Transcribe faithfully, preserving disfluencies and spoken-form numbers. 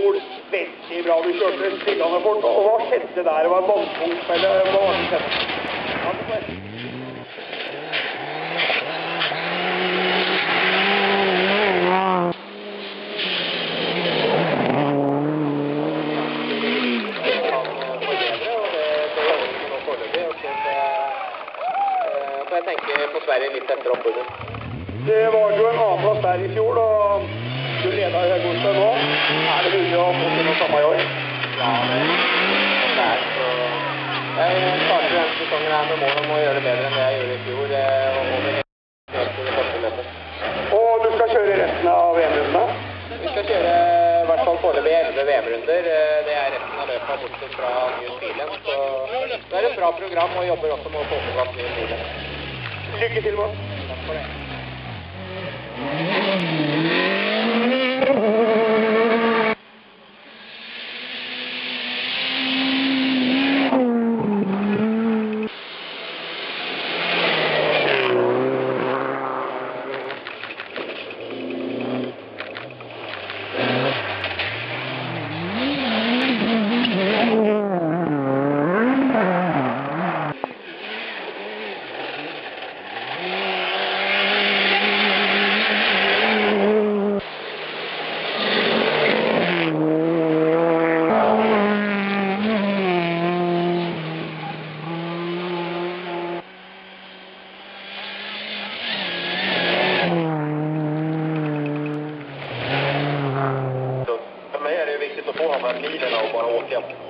fjor. Veldig bra, du kjørte stillende fort. Og hva skjedde der? Det var en vannpunkt, eller hva var det som skjedde? Jeg tenker på Sverige litt etter oppbudet. Det var jo en annen plass der i fjor, og du leder i Høgorstad nå. Er det mulig å få til noe samme i år? Ja, det, det er så... Jeg starter denne sesongen her med mål om å gjøre det bedre enn det jeg gjorde i fjor. Og over helt til det første løpet. Og du skal kjøre resten av V M-rundene? Vi skal kjøre i hvert fall foreløpig elleve V M-runder. Det er resten av løpet bortsett fra New Zealand. Så det er et bra program, og jobber også med å få på plass New Zealand. Lykke til, Mats. Takk for det. För mig är det viktigt att få de här milerna och bara åka.